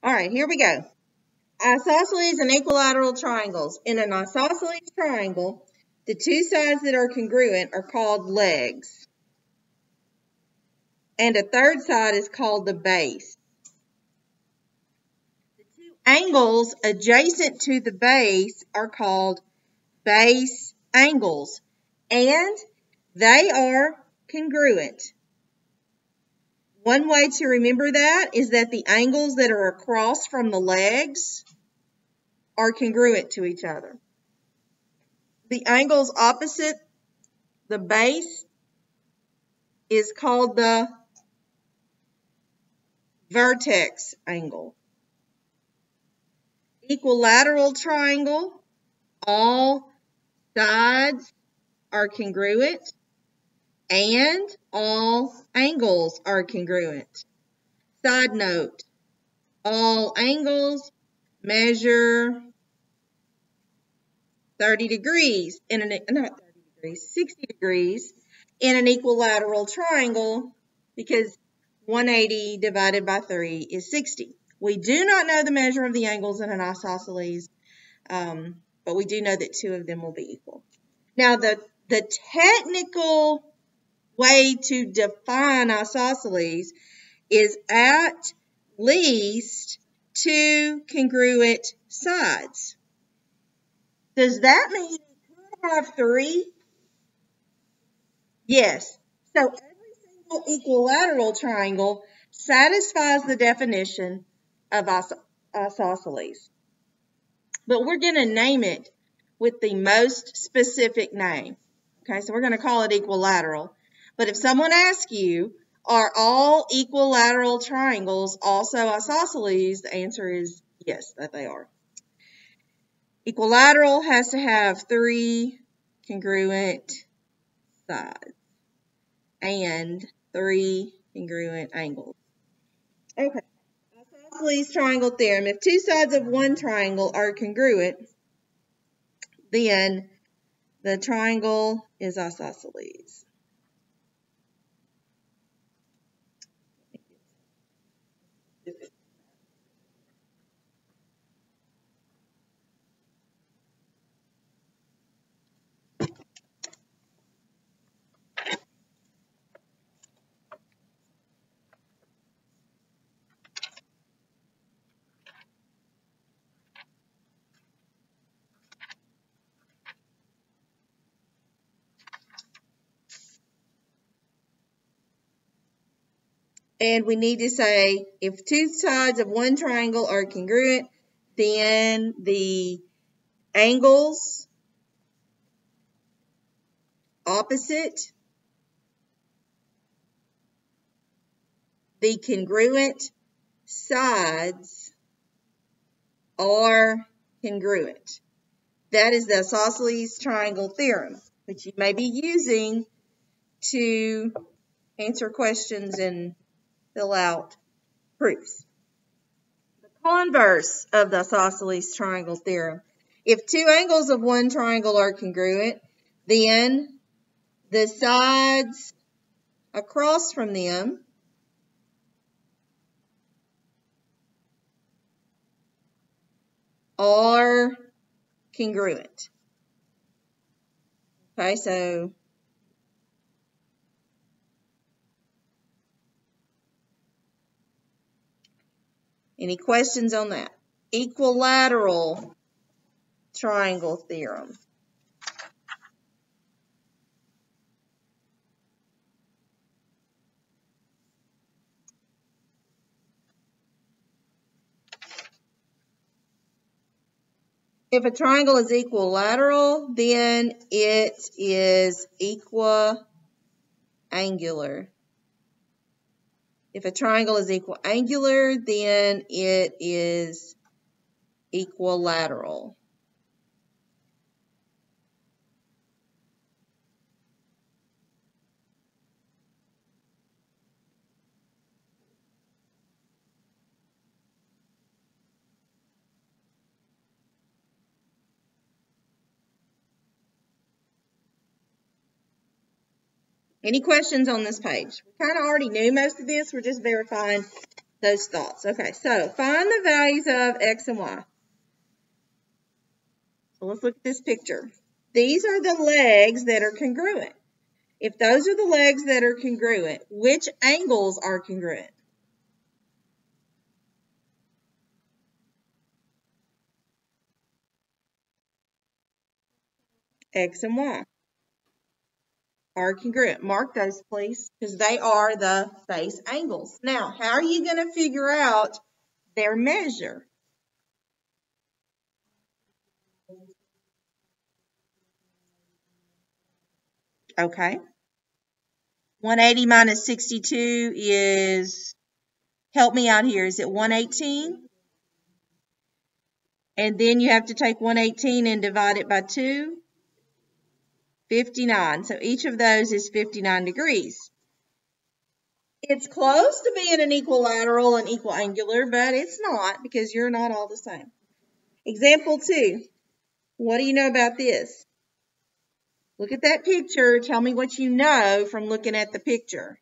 All right, here we go. Isosceles and equilateral triangles. In an isosceles triangle, the two sides that are congruent are called legs. And a third side is called the base. The two angles adjacent to the base are called base angles. And they are congruent. One way to remember that is that the angles that are across from the legs are congruent to each other. The angles opposite the base is called the vertex angle. Equilateral triangle, all sides are congruent and all angles are congruent. Side note, all angles measure 60 degrees in an equilateral triangle because 180 divided by 3 is 60. We do not know the measure of the angles in an isosceles, but we do know that two of them will be equal. Now, the technical way to define isosceles is at least two congruent sides. Does that mean it could have three? Yes. So every single equilateral triangle satisfies the definition of isosceles. But we're going to name it with the most specific name. Okay, so we're going to call it equilateral. But if someone asks you, are all equilateral triangles also isosceles? The answer is yes, that they are. Equilateral has to have three congruent sides and three congruent angles. Okay. Isosceles triangle theorem. If two sides of one triangle are congruent, then the triangle is isosceles. And we need to say, if two sides of one triangle are congruent, then the angles opposite the congruent sides are congruent. That is the isosceles triangle theorem, which you may be using to answer questions and fill out proofs. The converse of the isosceles triangle theorem. If two angles of one triangle are congruent, then the sides across from them are congruent. Okay, so any questions on that? Equilateral triangle theorem. If a triangle is equilateral, then it is equiangular. If a triangle is equiangular, then it is equilateral. Any questions on this page? We kind of already knew most of this. We're just verifying those thoughts. Okay, so find the values of x and y. So let's look at this picture. These are the legs that are congruent. If those are the legs that are congruent, which angles are congruent? X and Y are congruent. Mark those, please, because they are the face angles. Now, how are you going to figure out their measure? Okay. 180 minus 62 is, help me out here, is it 118? And then you have to take 118 and divide it by 2. 59. So each of those is 59 degrees. It's close to being an equilateral and equal angular, but it's not because you're not all the same. Example 2. What do you know about this? Look at that picture. Tell me what you know from looking at the picture.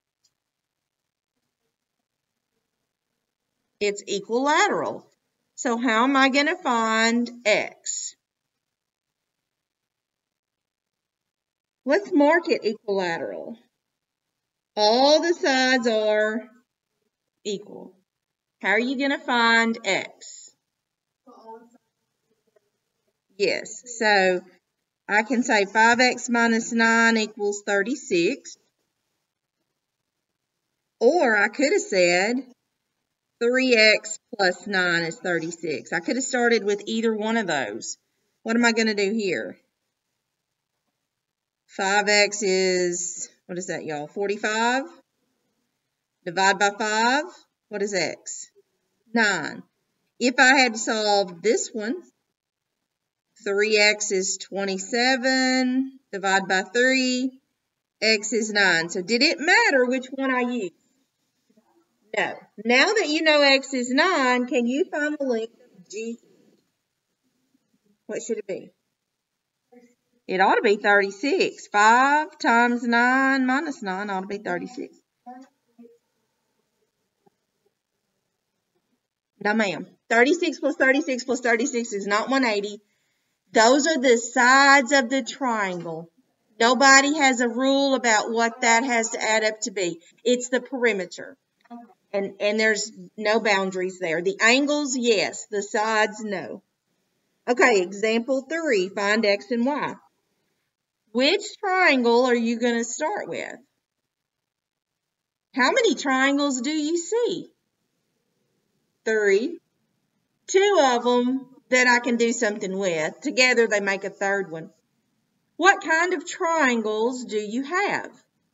It's equilateral. So how am I going to find x? Let's mark it equilateral. All the sides are equal. How are you going to find x? Yes, so I can say 5x minus 9 equals 36. Or I could have said 3x plus 9 is 36. I could have started with either one of those. What am I going to do here? 5x is, what is that, y'all? 45. Divide by 5. What is x? 9. If I had solved this one, 3x is 27. Divide by 3. X is 9. So did it matter which one I used? No. Now that you know x is 9, can you find the length of G? What should it be? It ought to be 36. 5 times 9 minus 9 ought to be 36. No, ma'am. 36 plus 36 plus 36 is not 180. Those are the sides of the triangle. Nobody has a rule about what that has to add up to be. It's the perimeter. And there's no boundaries there. The angles, yes. The sides, no. Okay, example 3. Find x and y. Which triangle are you going to start with? How many triangles do you see? 3. 2 of them that I can do something with. Together they make a third one. What kind of triangles do you have?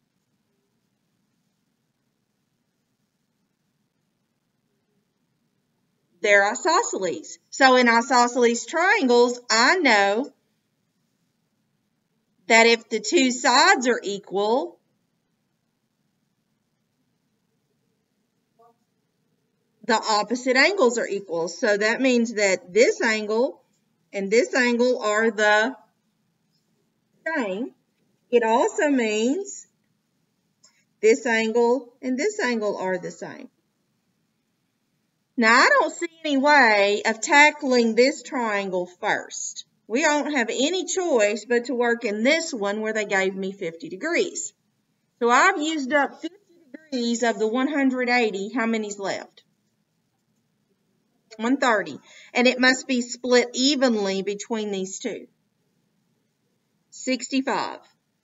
They're isosceles. So in isosceles triangles, I know that if the two sides are equal, the opposite angles are equal. So that means that this angle and this angle are the same. It also means this angle and this angle are the same. Now, I don't see any way of tackling this triangle first. We don't have any choice but to work in this one where they gave me 50 degrees. So I've used up 50 degrees of the 180. How many's left? 130. And it must be split evenly between these two. 65.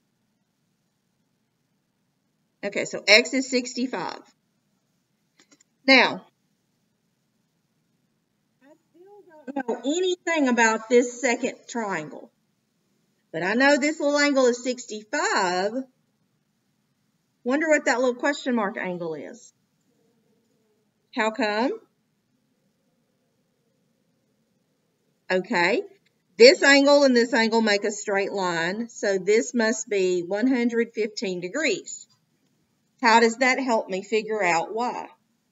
Okay, so x is 65. Now, I still don't know anything about this second triangle. But I know this little angle is 65. Wonder what that little question mark angle is. How come? Okay. This angle and this angle make a straight line, so this must be 115 degrees. How does that help me figure out why?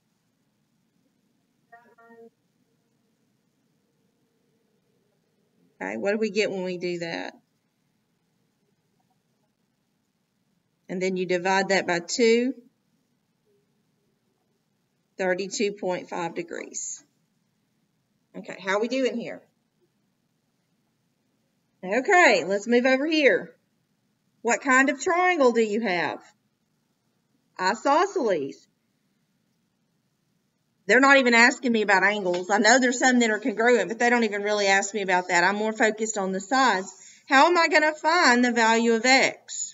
Okay, what do we get when we do that? And then you divide that by 2. 32.5 degrees. Okay, how are we doing here? Okay, let's move over here. What kind of triangle do you have? Isosceles. They're not even asking me about angles. I know there's some that are congruent, but they don't even really ask me about that. I'm more focused on the sides. How am I going to find the value of x?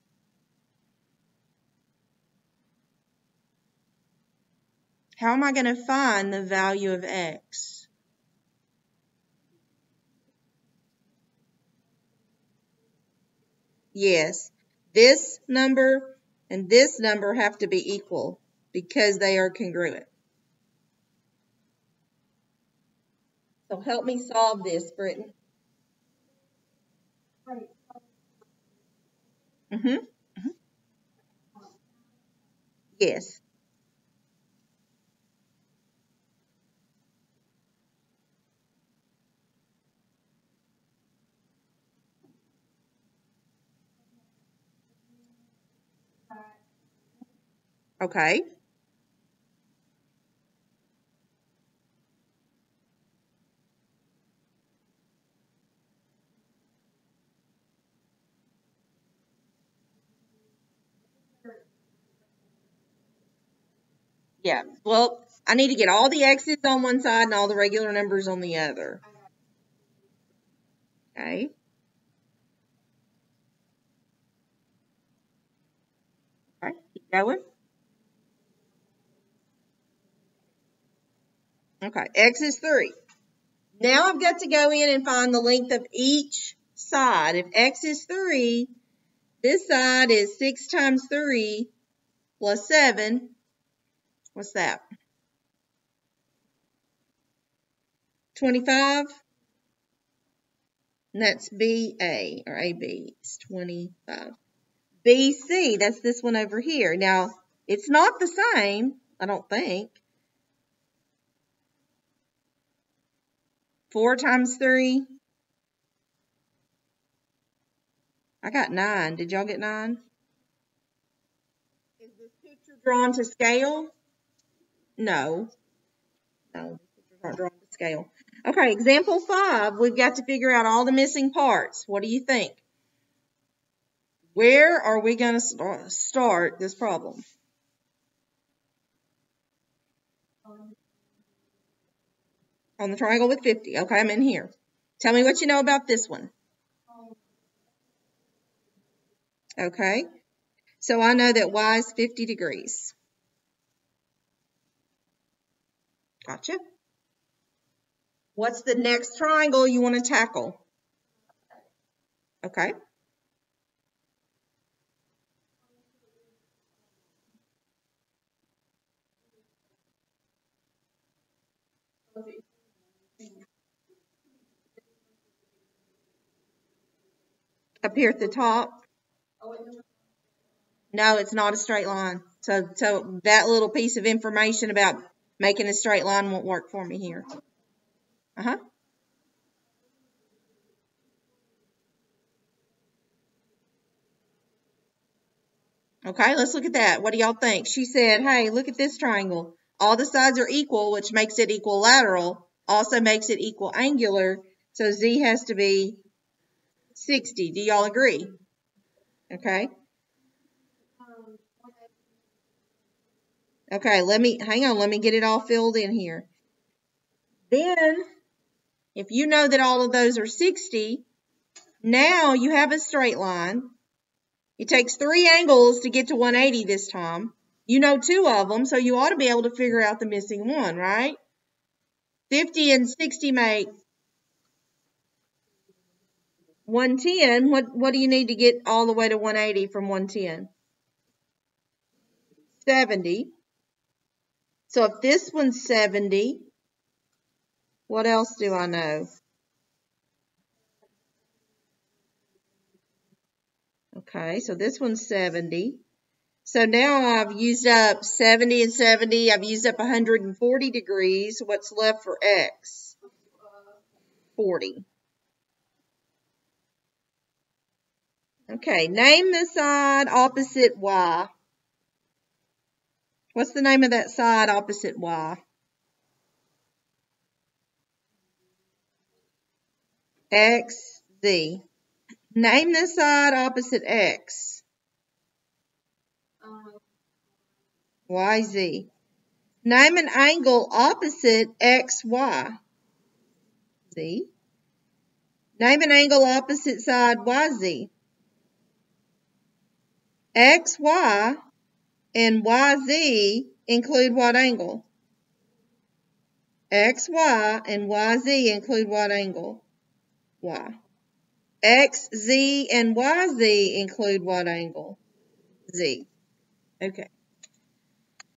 How am I going to find the value of x? Yes, this number and this number have to be equal because they are congruent. So help me solve this, Britton. Yes. Okay. Yeah. Well, I need to get all the x's on one side and all the regular numbers on the other. Okay. Okay. Keep going. Okay. X is 3. Now I've got to go in and find the length of each side. If x is 3, this side is 6 times 3 plus 7. What's that? 25? And that's BA, or AB. It's 25. BC, that's this one over here. Now, it's not the same, I don't think. 4 times 3. I got 9. Did y'all get 9? Is this picture drawn to scale? No. No, these pictures aren't drawn to scale. Okay, example 5, we've got to figure out all the missing parts. What do you think? Where are we going to start this problem? On the triangle with 50. Okay, I'm in here. Tell me what you know about this one. Okay, so I know that y is 50 degrees. Gotcha. What's the next triangle you want to tackle? Okay. Up here at the top. No, it's not a straight line. So that little piece of information about making a straight line won't work for me here. Uh-huh. Okay, let's look at that. What do y'all think? She said, hey, look at this triangle. All the sides are equal, which makes it equilateral, also makes it equal angular. So Z has to be 60. Do y'all agree? Okay. Okay, hang on, let me get it all filled in here. Then, if you know that all of those are 60, now you have a straight line. It takes 3 angles to get to 180 this time. You know 2 of them, so you ought to be able to figure out the missing one, right? 50 and 60 make 110. What do you need to get all the way to 180 from 110? 70. So if this one's 70, what else do I know? Okay, so this one's 70. So now I've used up 70 and 70. I've used up 140 degrees. What's left for X? 40. Okay, name the side opposite Y. What's the name of that side opposite Y? X, Z. Name the side opposite X. Y, Z. Name an angle opposite X, Y. Z. Name an angle opposite side Y, Z. X, Y, and Y, Z include what angle? X, Y, and Y, Z include what angle? Y. X, Z, and Y, Z include what angle? Z. Okay.